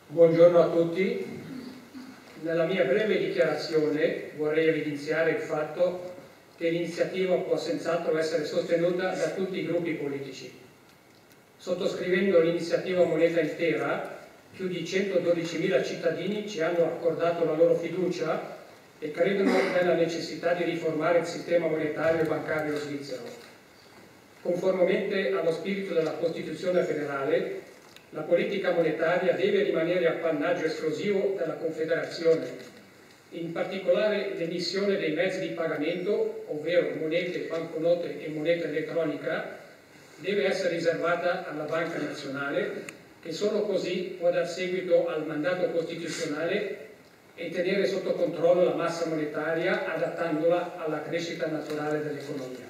Buongiorno a tutti. Nella mia breve dichiarazione vorrei evidenziare il fatto che l'iniziativa può senz'altro essere sostenuta da tutti i gruppi politici. Sottoscrivendo l'iniziativa Moneta Intera, più di 112.000 cittadini ci hanno accordato la loro fiducia e credono nella necessità di riformare il sistema monetario e bancario svizzero. Conformemente allo spirito della Costituzione federale, la politica monetaria deve rimanere appannaggio esclusivo della Confederazione. In particolare l'emissione dei mezzi di pagamento, ovvero monete, banconote e moneta elettronica, deve essere riservata alla Banca Nazionale, che solo così può dar seguito al mandato costituzionale e tenere sotto controllo la massa monetaria adattandola alla crescita naturale dell'economia.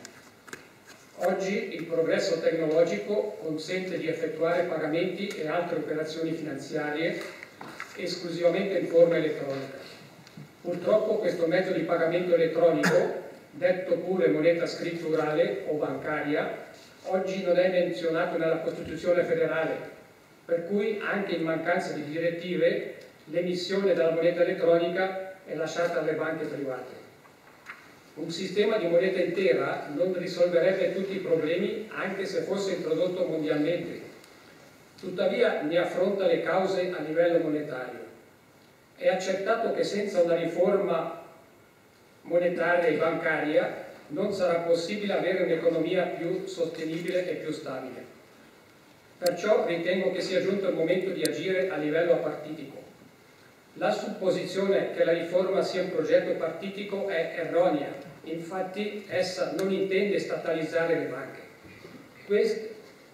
Oggi il progresso tecnologico consente di effettuare pagamenti e altre operazioni finanziarie esclusivamente in forma elettronica. Purtroppo questo mezzo di pagamento elettronico, detto pure moneta scritturale o bancaria, oggi non è menzionato nella Costituzione federale, per cui anche in mancanza di direttive l'emissione della moneta elettronica è lasciata alle banche private. Un sistema di moneta intera non risolverebbe tutti i problemi anche se fosse introdotto mondialmente, tuttavia ne affronta le cause a livello monetario. È accertato che senza una riforma monetaria e bancaria non sarà possibile avere un'economia più sostenibile e più stabile. Perciò ritengo che sia giunto il momento di agire a livello apartitico. La supposizione che la riforma sia un progetto partitico è erronea. Infatti essa non intende statalizzare le banche. Queste,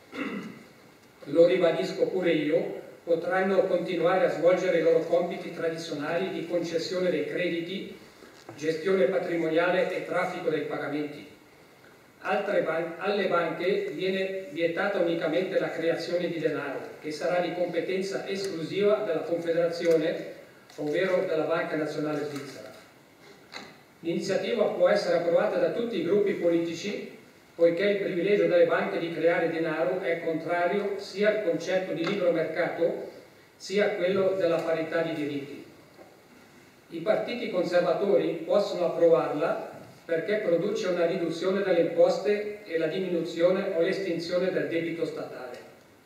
lo ribadisco pure io, potranno continuare a svolgere i loro compiti tradizionali di concessione dei crediti, gestione patrimoniale e traffico dei pagamenti. Alle banche viene vietata unicamente la creazione di denaro, che sarà di competenza esclusiva della Confederazione, ovvero della Banca Nazionale Svizzera. L'iniziativa può essere approvata da tutti i gruppi politici, poiché il privilegio delle banche di creare denaro è contrario sia al concetto di libero mercato, sia a quello della parità di diritti. I partiti conservatori possono approvarla perché produce una riduzione delle imposte e la diminuzione o l'estinzione del debito statale.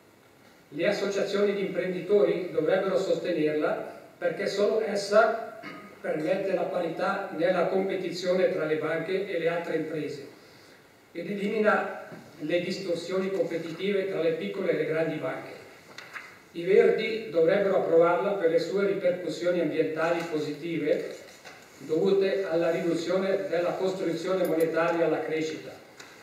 Le associazioni di imprenditori dovrebbero sostenerla perché solo essa permette la parità nella competizione tra le banche e le altre imprese ed elimina le distorsioni competitive tra le piccole e le grandi banche. I Verdi dovrebbero approvarla per le sue ripercussioni ambientali positive dovute alla riduzione della costruzione monetaria alla crescita.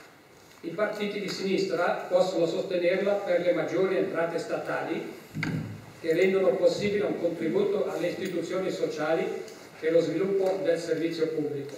I partiti di sinistra possono sostenerla per le maggiori entrate statali che rendono possibile un contributo alle istituzioni sociali e lo sviluppo del servizio pubblico.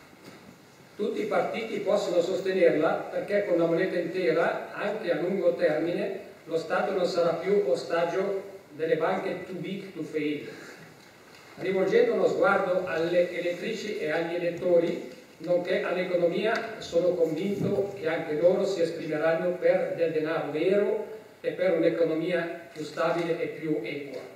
Tutti i partiti possono sostenerla perché con la moneta intera, anche a lungo termine, lo Stato non sarà più ostaggio delle banche too big to fail. Rivolgendo uno sguardo alle elettrici e agli elettori, nonché all'economia, sono convinto che anche loro si esprimeranno per del denaro vero e per un'economia più stabile e più equa.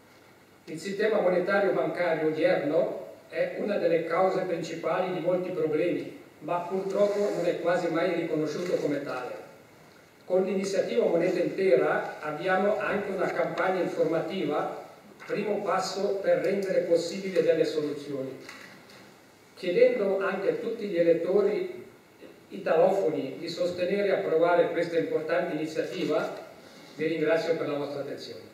Il sistema monetario bancario odierno è una delle cause principali di molti problemi, ma purtroppo non è quasi mai riconosciuto come tale. Con l'iniziativa Moneta Intera abbiamo anche una campagna informativa, primo passo per rendere possibili delle soluzioni. Chiedendo anche a tutti gli elettori italofoni di sostenere e approvare questa importante iniziativa, vi ringrazio per la vostra attenzione.